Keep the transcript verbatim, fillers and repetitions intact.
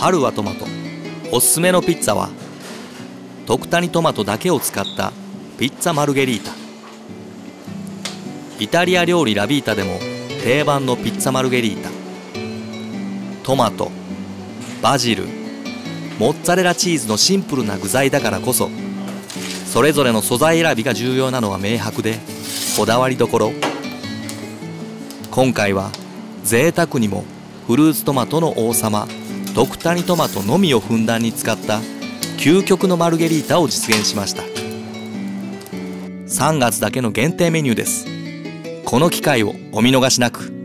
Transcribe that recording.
春はトマト。おすすめのピッツァは特谷トマトだけを使ったピッツァマルゲリータ。イタリア料理ラビータでも定番のピッツァマルゲリータ。トマト、バジル、モッツァレラチーズのシンプルな具材だからこそ、それぞれの素材選びが重要なのは明白で、こだわりどころ。今回は贅沢にもフルーツトマトの王様特谷トマトのみをふんだんに使った究極のマルゲリータを実現しました。さんがつだけの限定メニューです。この機会をお見逃しなく。